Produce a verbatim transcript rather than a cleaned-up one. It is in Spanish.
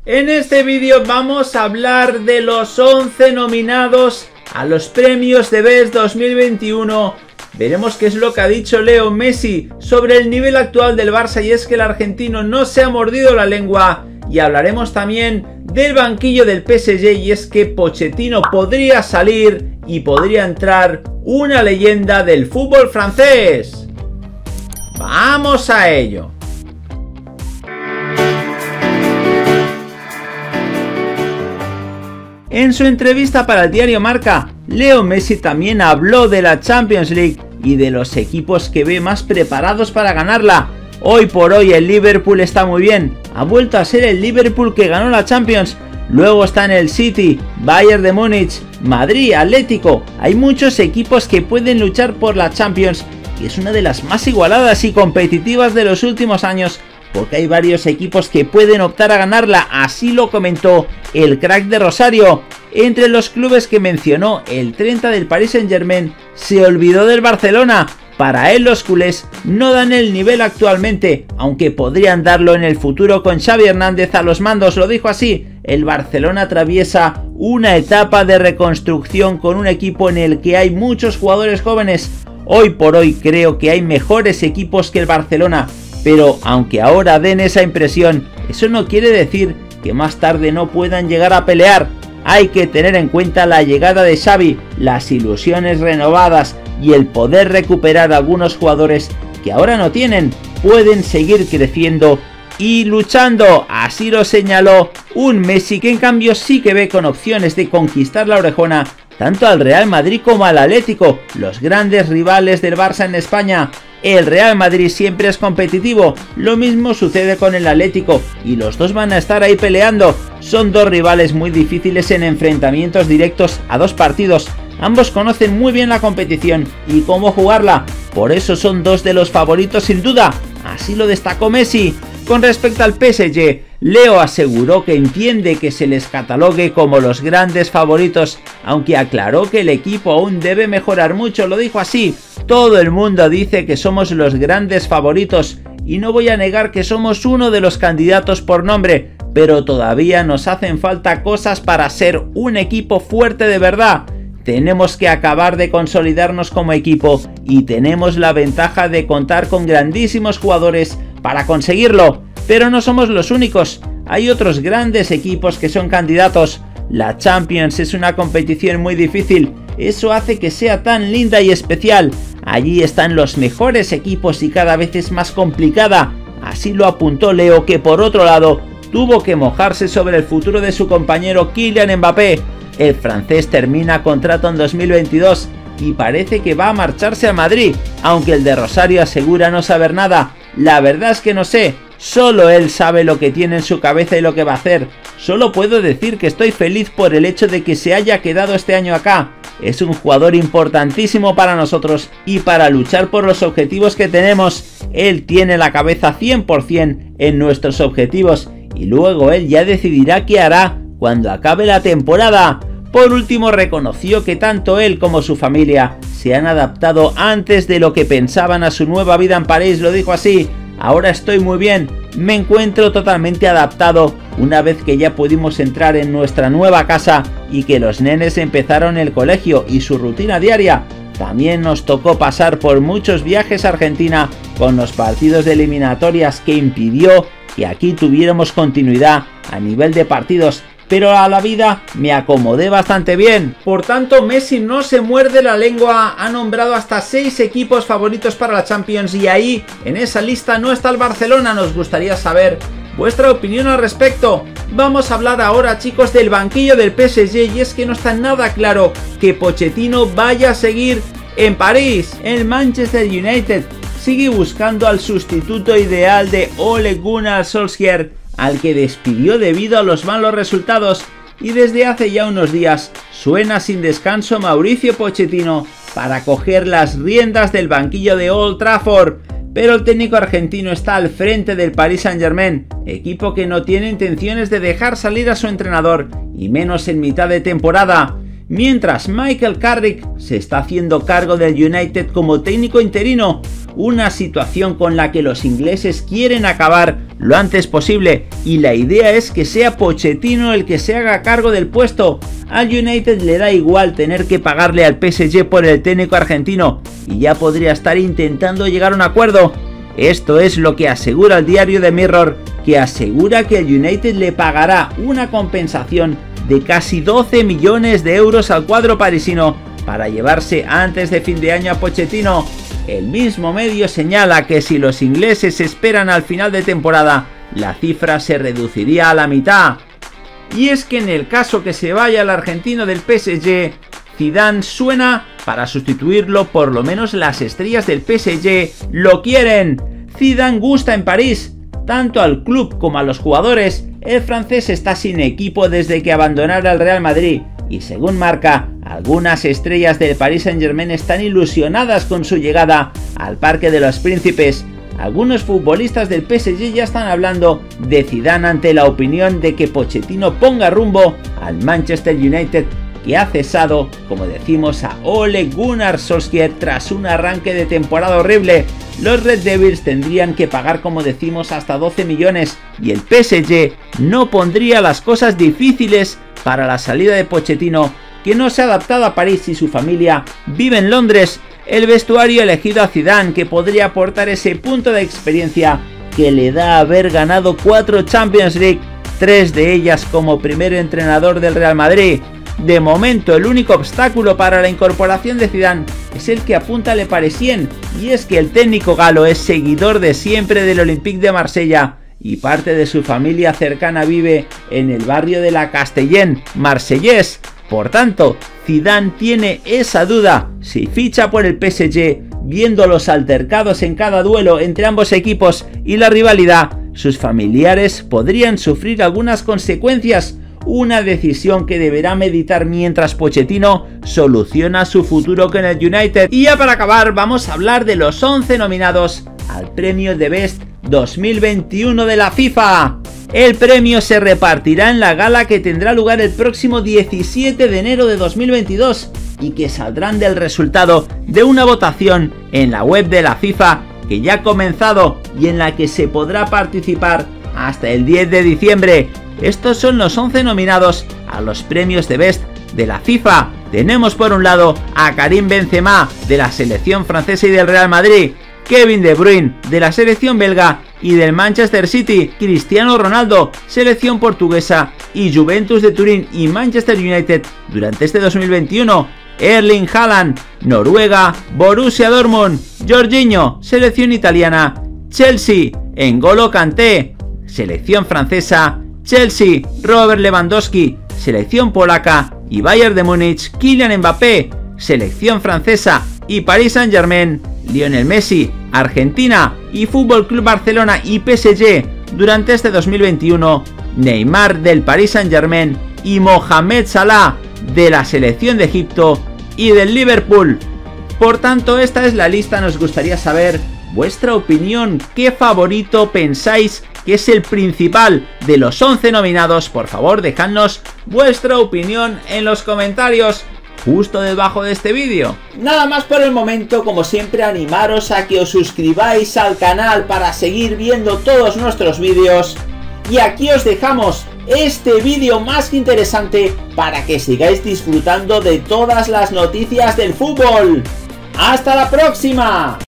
En este vídeo vamos a hablar de los once nominados a los premios de Best dos mil veintiuno. Veremos qué es lo que ha dicho Leo Messi sobre el nivel actual del Barça, y es que el argentino no se ha mordido la lengua. Y hablaremos también del banquillo del P S G, y es que Pochettino podría salir y podría entrar una leyenda del fútbol francés. ¡Vamos a ello! En su entrevista para el diario Marca, Leo Messi también habló de la Champions League y de los equipos que ve más preparados para ganarla. Hoy por hoy el Liverpool está muy bien, ha vuelto a ser el Liverpool que ganó la Champions. Luego están el City, Bayern de Múnich, Madrid, Atlético. Hay muchos equipos que pueden luchar por la Champions, y es una de las más igualadas y competitivas de los últimos años, porque hay varios equipos que pueden optar a ganarla. Así lo comentó el crack de Rosario. Entre los clubes que mencionó, el treinta del Paris Saint-Germain se olvidó del Barcelona. Para él los culés no dan el nivel actualmente, aunque podrían darlo en el futuro con Xavi Hernández a los mandos. Lo dijo así: el Barcelona atraviesa una etapa de reconstrucción con un equipo en el que hay muchos jugadores jóvenes. Hoy por hoy creo que hay mejores equipos que el Barcelona, pero aunque ahora den esa impresión, eso no quiere decir que más tarde no puedan llegar a pelear. Hay que tener en cuenta la llegada de Xavi, las ilusiones renovadas y el poder recuperar algunos jugadores que ahora no tienen. Pueden seguir creciendo y luchando. Así lo señaló un Messi que en cambio sí que ve con opciones de conquistar la orejona tanto al Real Madrid como al Atlético, los grandes rivales del Barça en España. El Real Madrid siempre es competitivo, lo mismo sucede con el Atlético, y los dos van a estar ahí peleando. Son dos rivales muy difíciles en enfrentamientos directos a dos partidos. Ambos conocen muy bien la competición y cómo jugarla, por eso son dos de los favoritos sin duda. Así lo destacó Messi. Con respecto al P S G, Leo aseguró que entiende que se les catalogue como los grandes favoritos, aunque aclaró que el equipo aún debe mejorar mucho. Lo dijo así: todo el mundo dice que somos los grandes favoritos, y no voy a negar que somos uno de los candidatos por nombre, pero todavía nos hacen falta cosas para ser un equipo fuerte de verdad. Tenemos que acabar de consolidarnos como equipo, y tenemos la ventaja de contar con grandísimos jugadores para conseguirlo, pero no somos los únicos. Hay otros grandes equipos que son candidatos. La Champions es una competición muy difícil, eso hace que sea tan linda y especial. Allí están los mejores equipos y cada vez es más complicada. Así lo apuntó Leo, que por otro lado tuvo que mojarse sobre el futuro de su compañero Kylian Mbappé. El francés termina contrato en dos mil veintidós y parece que va a marcharse a Madrid, aunque el de Rosario asegura no saber nada. La verdad es que no sé, solo él sabe lo que tiene en su cabeza y lo que va a hacer. Solo puedo decir que estoy feliz por el hecho de que se haya quedado este año acá. Es un jugador importantísimo para nosotros y para luchar por los objetivos que tenemos. Él tiene la cabeza cien por cien en nuestros objetivos, y luego él ya decidirá qué hará cuando acabe la temporada. Por último, reconoció que tanto él como su familia se han adaptado antes de lo que pensaban a su nueva vida en París. Lo dijo así: ahora estoy muy bien, me encuentro totalmente adaptado una vez que ya pudimos entrar en nuestra nueva casa y que los nenes empezaron el colegio y su rutina diaria. También nos tocó pasar por muchos viajes a Argentina con los partidos de eliminatorias, que impidió que aquí tuviéramos continuidad a nivel de partidos, pero a la vida me acomodé bastante bien. Por tanto, Messi no se muerde la lengua, ha nombrado hasta seis equipos favoritos para la Champions, y ahí en esa lista no está el Barcelona. Nos gustaría saber vuestra opinión al respecto. Vamos a hablar ahora, chicos, del banquillo del P S G, y es que no está nada claro que Pochettino vaya a seguir en París. El Manchester United sigue buscando al sustituto ideal de Ole Gunnar Solskjaer, al que despidió debido a los malos resultados, y desde hace ya unos días suena sin descanso Mauricio Pochettino para coger las riendas del banquillo de Old Trafford. Pero el técnico argentino está al frente del Paris Saint-Germain, equipo que no tiene intenciones de dejar salir a su entrenador, y menos en mitad de temporada. mientras Michael Carrick se está haciendo cargo del United como técnico interino, una situación con la que los ingleses quieren acabar lo antes posible, y la idea es que sea Pochettino el que se haga cargo del puesto. Al United le da igual tener que pagarle al P S G por el técnico argentino y ya podría estar intentando llegar a un acuerdo. Esto es lo que asegura el diario The Mirror, que asegura que el United le pagará una compensación de casi doce millones de euros al cuadro parisino para llevarse antes de fin de año a Pochettino. El mismo medio señala que si los ingleses esperan al final de temporada, la cifra se reduciría a la mitad. Y es que en el caso que se vaya el argentino del P S G, Zidane suena para sustituirlo, por lo menos las estrellas del P S G lo quieren. Zidane gusta en París, tanto al club como a los jugadores. El francés está sin equipo desde que abandonara el Real Madrid y, según Marca, algunas estrellas del Paris Saint-Germain están ilusionadas con su llegada al Parque de los Príncipes. Algunos futbolistas del P S G ya están hablando de Zidane ante la opinión de que Pochettino ponga rumbo al Manchester United, que ha cesado, como decimos, a Ole Gunnar Solskjaer tras un arranque de temporada horrible. Los Red Devils tendrían que pagar, como decimos, hasta doce millones, y el P S G no pondría las cosas difíciles para la salida de Pochettino, que no se ha adaptado a París y su familia vive en Londres. El vestuario elegido a Zidane, que podría aportar ese punto de experiencia que le da haber ganado cuatro Champions League, tres de ellas como primer entrenador del Real Madrid. De momento, el único obstáculo para la incorporación de Zidane es el que apunta Le Parisien, y es que el técnico galo es seguidor de siempre del Olympique de Marsella y parte de su familia cercana vive en el barrio de la Castellén marsellés. Por tanto, Zidane tiene esa duda si ficha por el P S G, viendo los altercados en cada duelo entre ambos equipos y la rivalidad. Sus familiares podrían sufrir algunas consecuencias, una decisión que deberá meditar mientras Pochettino soluciona su futuro con el United. Y ya para acabar, vamos a hablar de los once nominados al premio de Best dos mil veintiuno de la FIFA. El premio se repartirá en la gala que tendrá lugar el próximo diecisiete de enero de dos mil veintidós y que saldrán del resultado de una votación en la web de la FIFA que ya ha comenzado y en la que se podrá participar hasta el diez de diciembre. Estos son los once nominados a los premios de Best de la FIFA. Tenemos por un lado a Karim Benzema de la selección francesa y del Real Madrid, Kevin De Bruyne de la selección belga y del Manchester City, Cristiano Ronaldo, selección portuguesa, y Juventus de Turín y Manchester United durante este dos mil veintiuno, Erling Haaland, Noruega, Borussia Dortmund, Jorginho, selección italiana, Chelsea, N'Golo Kanté, selección francesa, Chelsea, Robert Lewandowski, selección polaca, y Bayern de Múnich, Kylian Mbappé, selección francesa, y Paris Saint-Germain, Lionel Messi, Argentina, y Fútbol Club Barcelona y P S G durante este dos mil veintiuno, Neymar del Paris Saint-Germain y Mohamed Salah de la selección de Egipto y del Liverpool. Por tanto, esta es la lista. Nos gustaría saber vuestra opinión. ¿Qué favorito pensáis que es el principal de los once nominados? Por favor, dejadnos vuestra opinión en los comentarios justo debajo de este vídeo. Nada más por el momento. Como siempre, animaros a que os suscribáis al canal para seguir viendo todos nuestros vídeos. Y aquí os dejamos este vídeo más que interesante para que sigáis disfrutando de todas las noticias del fútbol. ¡Hasta la próxima!